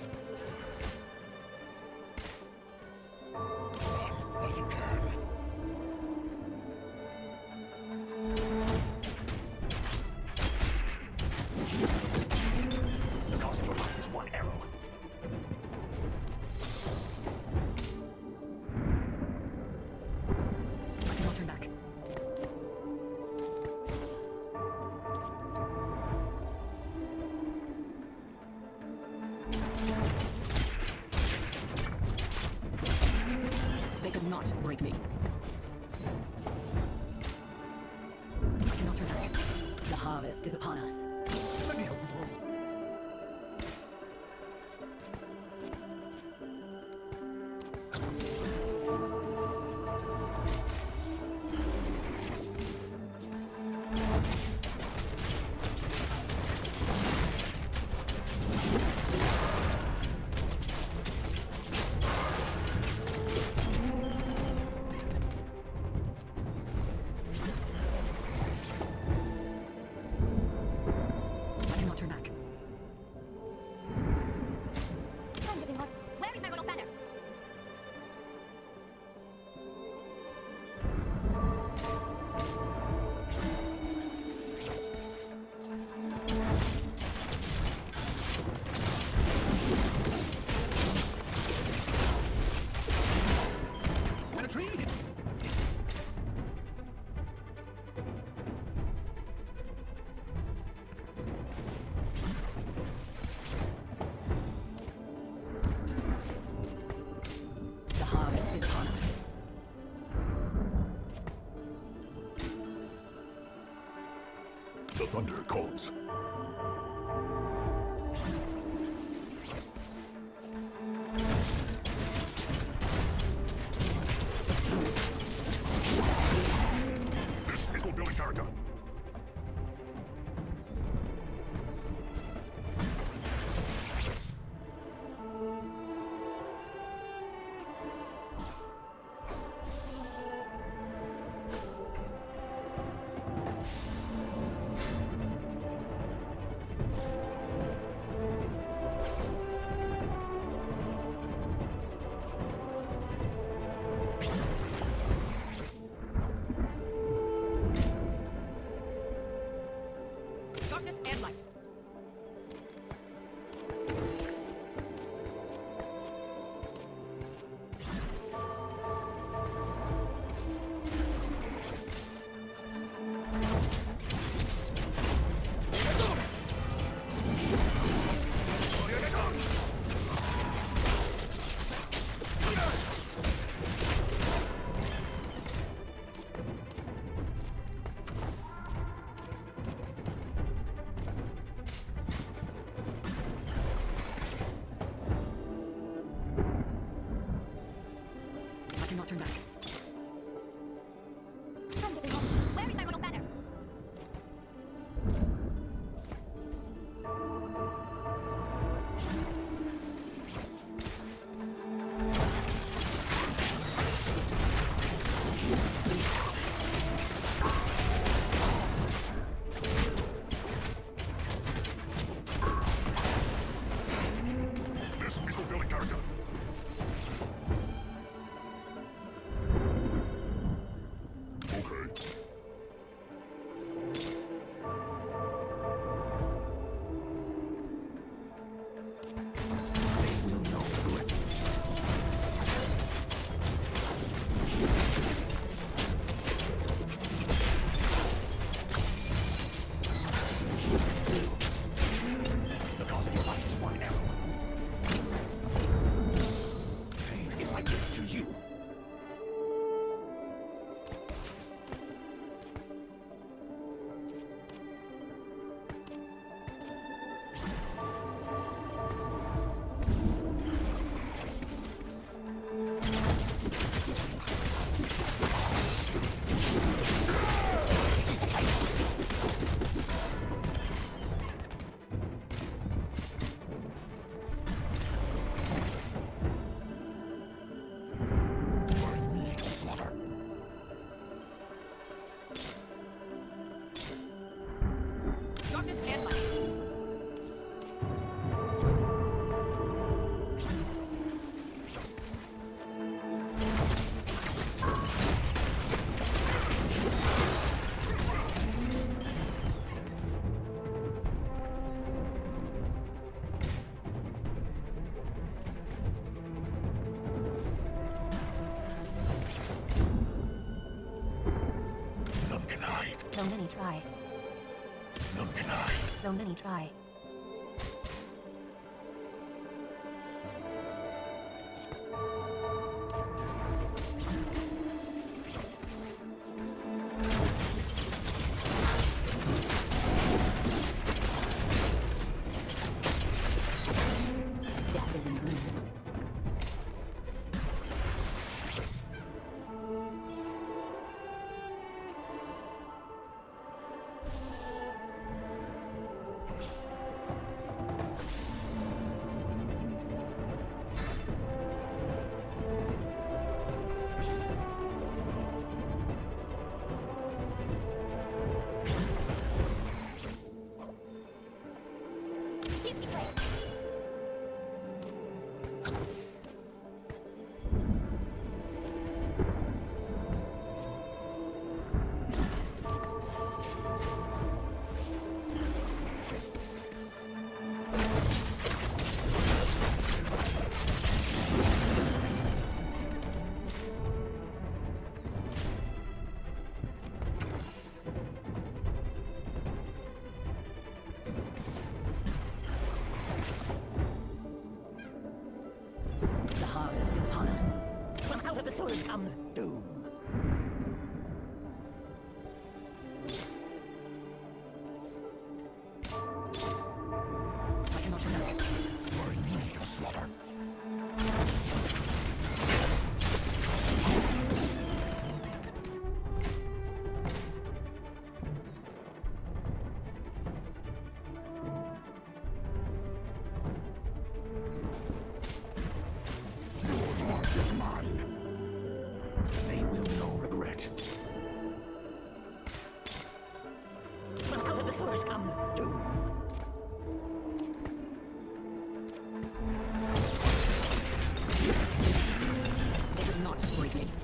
While you can. The cost of your life is one arrow. I cannot turn back. They could not break me. I cannot turn back. The harvest is upon us. Let me help you. I cannot turn back. I'm getting hot. Where is my royal banner? And a tree! The harvest is upon us. The thunder calls. This is will building character. Darkness and light. I cannot turn back. I'm getting hot. Where is my royal banner? This is will building character. try. None can hide. Though many try. Death is in bloom. Keep me close. The harvest is upon us. From out of the source comes doom. I cannot remember. We're in need of slaughter. Your mark is mine. They will know regret. From out of the source comes doom. They would not break me.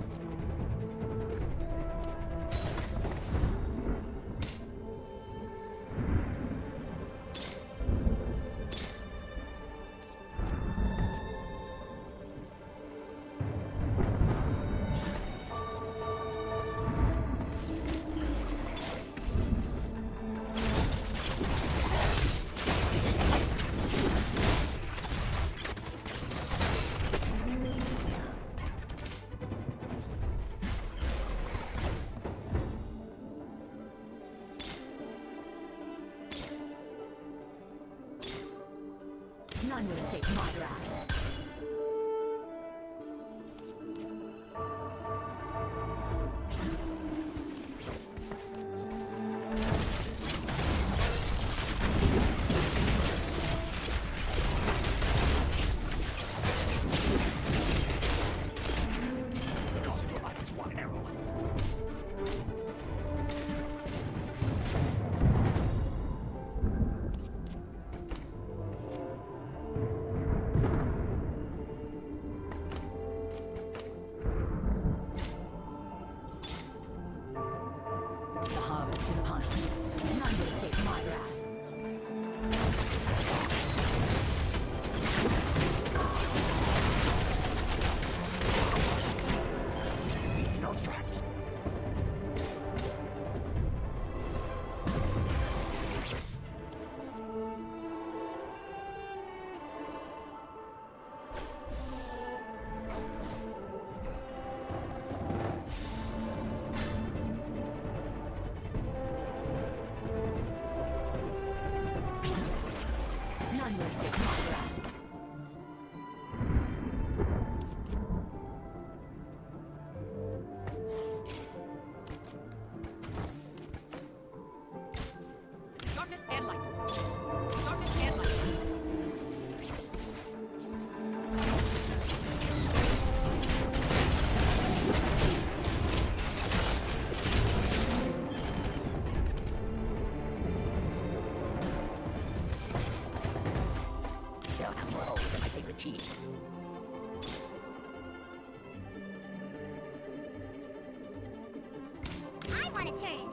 None will escape my wrath. The cost of your life is one arrow. The harvest is upon us. None will escape my wrath. No straps. None will escape my wrath. Darkness and light. Darkness and light. They'll have more holes than my favorite cheese. I want a turn.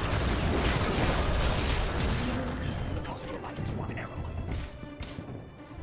The cost of your life is one arrow.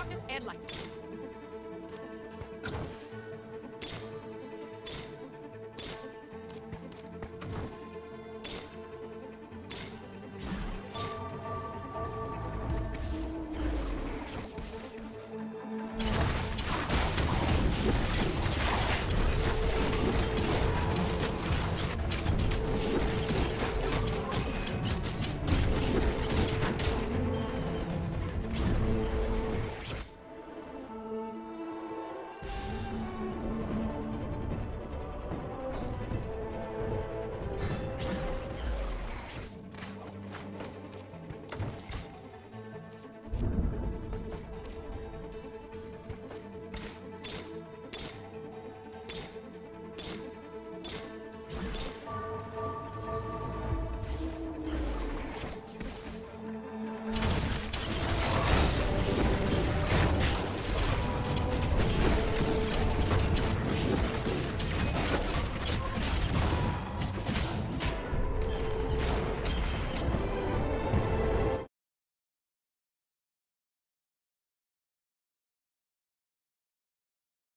Darkness and light.